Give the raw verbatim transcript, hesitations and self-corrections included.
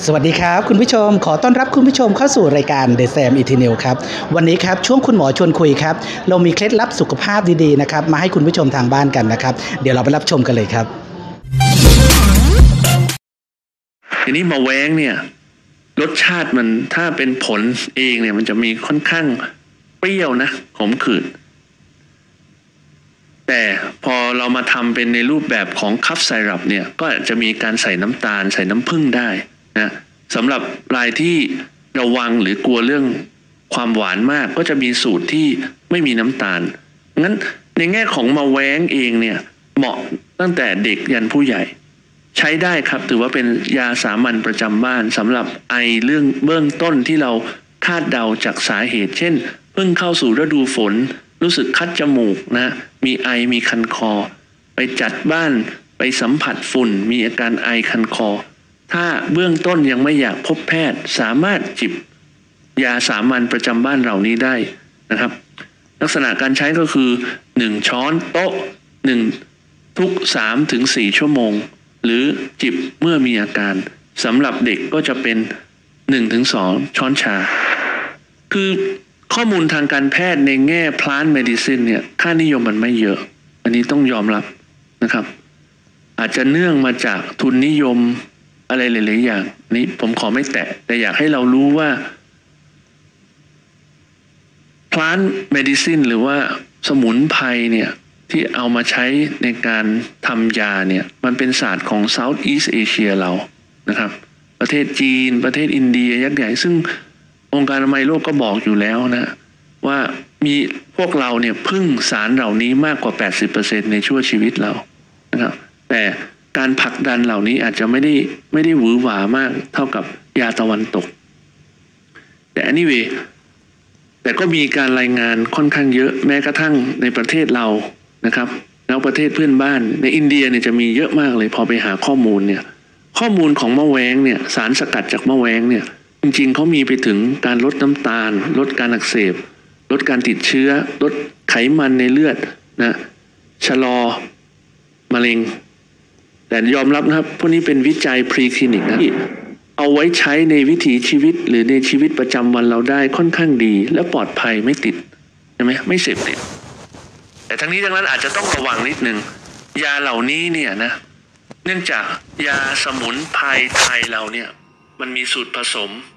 สวัสดีครับคุณผู้ชมขอต้อนรับคุณผู้ชมเข้าสู่รายการ The Sam Eternal ครับวันนี้ครับช่วงคุณหมอชวนคุยครับเรามีเคล็ดลับสุขภาพดีๆนะครับมาให้คุณผู้ชมทางบ้านกันนะครับเดี๋ยวเราไปรับชมกันเลยครับทีนี้มาแว้งเนี่ยรสชาติมันถ้าเป็นผลเองเนี่ยมันจะมีค่อนข้างเปรี้ยวนะขมขื่นแต่พอเรามาทำเป็นในรูปแบบของคัพไซรัปเนี่ยก็จะมีการใส่น้ำตาลใส่น้ำผึ้งได้นะสำหรับรายที่ระวังหรือกลัวเรื่องความหวานมากก็จะมีสูตรที่ไม่มีน้ำตาลงั้นในแง่ของมาแว้งเองเนี่ยเหมาะตั้งแต่เด็กยันผู้ใหญ่ใช้ได้ครับถือว่าเป็นยาสามัญประจำบ้านสำหรับไอเรื่องเบื้องต้นที่เราคาดเดาจากสาเหตุเช่นเพิ่งเข้าสู่ฤดูฝนรู้สึกคัดจมูกนะมีไอมีคันคอไปจัดบ้านไปสัมผัสฝุ่นมีอาการไอคันคอถ้าเบื้องต้นยังไม่อยากพบแพทย์สามารถจิบยาสามัญประจำบ้านเหล่านี้ได้นะครับลักษณะการใช้ก็คือหนึ่งช้อนโต๊ะหนึ่งทุก สามถึงสี่ ชั่วโมงหรือจิบเมื่อมีอาการสำหรับเด็กก็จะเป็น หนึ่งถึงสอง ช้อนชาคือข้อมูลทางการแพทย์ในแง่ plant medicine เนี่ยค่านิยมมันไม่เยอะอันนี้ต้องยอมรับนะครับอาจจะเนื่องมาจากทุนนิยมอะไรหลายๆอย่างนี้ผมขอไม่แตะแต่อยากให้เรารู้ว่า plant medicine หรือว่าสมุนไพรเนี่ยที่เอามาใช้ในการทำยาเนี่ยมันเป็นศาสตร์ของ Southeast Asia เรานะครับประเทศจีนประเทศอินเดียยักษ์ใหญ่ซึ่งองค์การอนามัยโลกก็บอกอยู่แล้วนะว่ามีพวกเราเนี่ยพึ่งสารเหล่านี้มากกว่า แปดสิบเปอร์เซ็นต์ ในชั่วชีวิตเรานะครับแต่การผลักดันเหล่านี้อาจจะไม่ได้ไม่ได้หวือหวามากเท่ากับยาตะวันตกแต่ anyway แต่ก็มีการรายงานค่อนข้างเยอะแม้กระทั่งในประเทศเรานะครับแล้วประเทศเพื่อนบ้านในอินเดียเนี่ยจะมีเยอะมากเลยพอไปหาข้อมูลเนี่ยข้อมูลของมะแว้งเนี่ยสารสกัดจากมะแว้งเนี่ยจริงๆเขามีไปถึงการลดน้ำตาลลดการอักเสบลดการติดเชื้อลดไขมันในเลือดนะชะลอมะเร็งแต่ยอมรับนะครับพวกนี้เป็นวิจัยพรีคลินิกนะที่เอาไว้ใช้ในวิถีชีวิตหรือในชีวิตประจำวันเราได้ค่อนข้างดีและปลอดภัยไม่ติดใช่ไหมไม่เสพติดแต่ทั้งนี้ทั้งนั้นอาจจะต้องระวังนิดนึงยาเหล่านี้เนี่ยนะเนื่องจากยาสมุนไพรไทยเราเนี่ยมันมีสูตรผสม